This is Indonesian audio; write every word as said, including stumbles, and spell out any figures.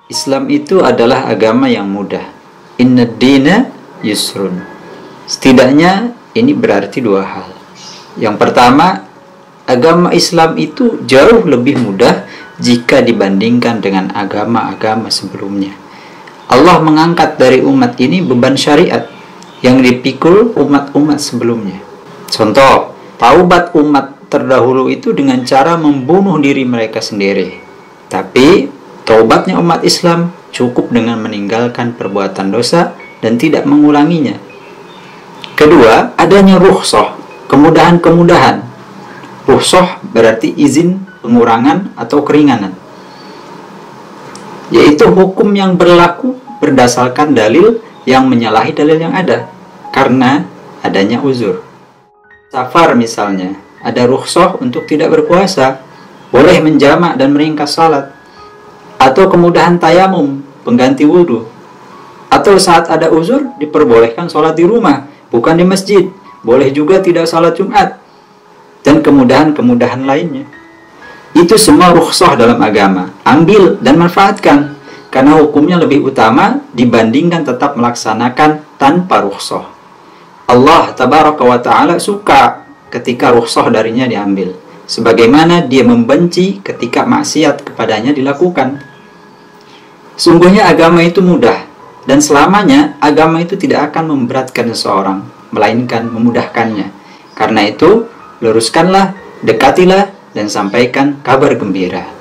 Islam itu adalah agama yang mudah. Inna dina yusrun. Setidaknya ini berarti dua hal. Yang pertama, agama Islam itu jauh lebih mudah jika dibandingkan dengan agama-agama sebelumnya. Allah mengangkat dari umat ini beban syariat yang dipikul umat-umat sebelumnya. Contoh, taubat umat terdahulu itu dengan cara membunuh diri mereka sendiri. Tapi taubatnya umat Islam cukup dengan meninggalkan perbuatan dosa dan tidak mengulanginya. Kedua, adanya rukhsah, kemudahan-kemudahan. Rukhsah berarti izin, pengurangan, atau keringanan, yaitu hukum yang berlaku berdasarkan dalil yang menyalahi dalil yang ada karena adanya uzur. Safar misalnya, ada rukhsah untuk tidak berpuasa, boleh menjamak dan meringkas salat, atau kemudahan tayamum, pengganti wudhu, atau saat ada uzur diperbolehkan sholat di rumah, bukan di masjid, boleh juga tidak sholat Jumat, dan kemudahan-kemudahan lainnya. Itu semua rukhsah dalam agama. Ambil dan manfaatkan, karena hukumnya lebih utama dibandingkan tetap melaksanakan tanpa rukhsah. Allah tabaraka wa ta'ala suka ketika rukhsah darinya diambil, sebagaimana dia membenci ketika maksiat kepadanya dilakukan. Sungguhnya agama itu mudah, dan selamanya agama itu tidak akan memberatkan seseorang, melainkan memudahkannya. Karena itu, luruskanlah, dekatilah, dan sampaikan kabar gembira.